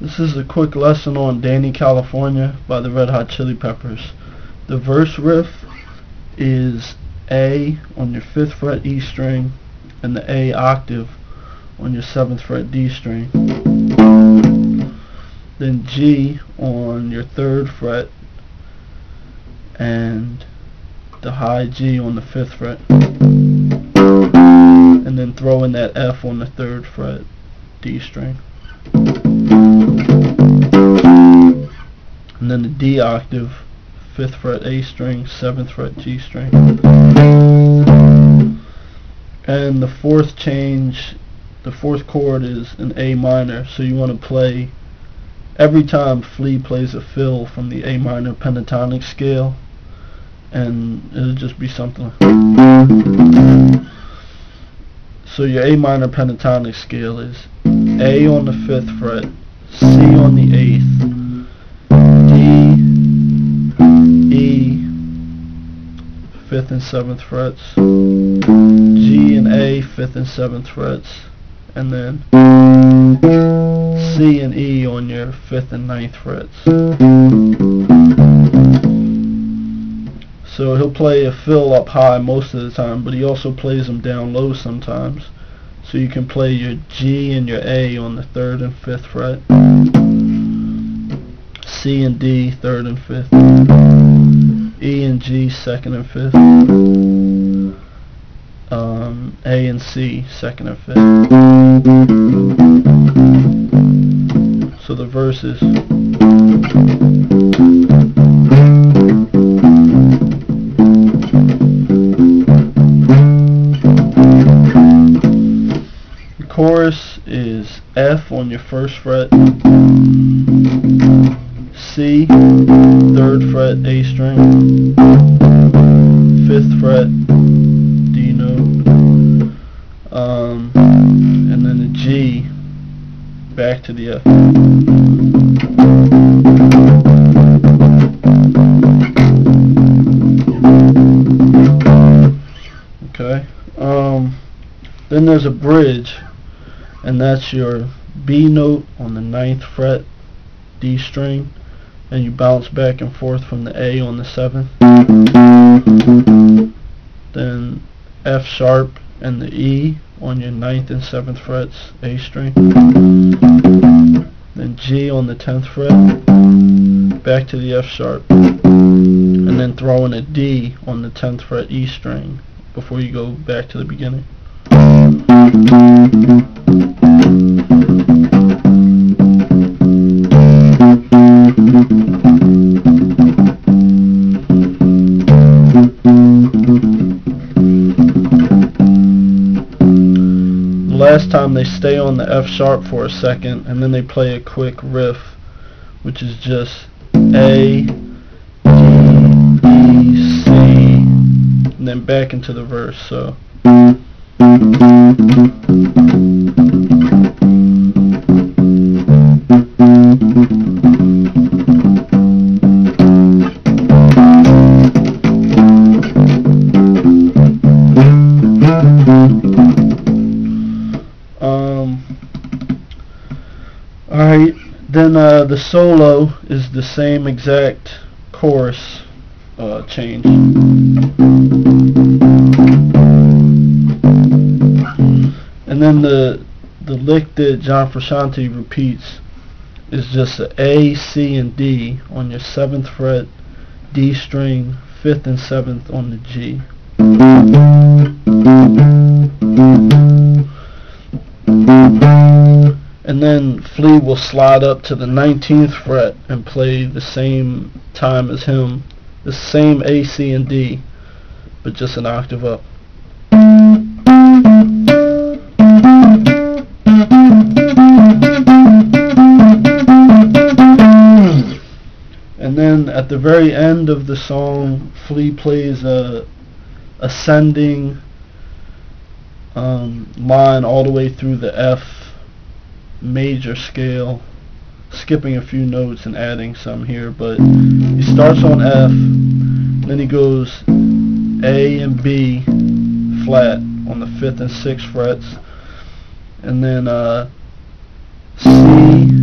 This is a quick lesson on Dani, California by the Red Hot Chili Peppers. The verse riff is A on your 5th fret E string and the A octave on your 7th fret D string. Then G on your 3rd fret and the high G on the 5th fret. And then throw in that F on the 3rd fret D string. And then the D octave, 5th fret A string, 7th fret G string. And the fourth change, the fourth chord is an A minor, so you want to play, every time Flea plays a fill from the A minor pentatonic scale, and it'll just be something like, so your A minor pentatonic scale is A on the 5th fret, C on the 8th, D, E, 5th and 7th frets, G and A, 5th and 7th frets, and then C and E on your 5th and 9th frets. So he'll play a fill up high most of the time, but he also plays them down low sometimes. So you can play your G and your A on the 3rd and 5th fret, C and D 3rd and 5th, E and G 2nd and 5th, A and C 2nd and 5th. So the verse is chorus is F on your 1st fret, C, 3rd fret A string, 5th fret D note, and then the G back to the F. Okay. Then there's a bridge, and that's your B note on the 9th fret D string, and you bounce back and forth from the A on the 7th, then F sharp and the E on your 9th and 7th frets A string, then G on the 10th fret, back to the F sharp, and then throw in a D on the 10th fret E string before you go back to the beginning. Last time they stay on the F sharp for a second, and then they play a quick riff, which is just A, D, E, C, and then back into the verse. So alright, then the solo is the same exact chorus change. And then the lick that John Frusciante repeats is just a A, C, and D on your 7th fret D string, 5th and 7th on the G. And then Flea will slide up to the 19th fret and play the same time as him, the same A, C, and D, but just an octave up. And then at the very end of the song, Flea plays a ascending line all the way through the F major scale, skipping a few notes and adding some here, but he starts on F, then he goes A and B flat on the 5th and 6th frets, and then C,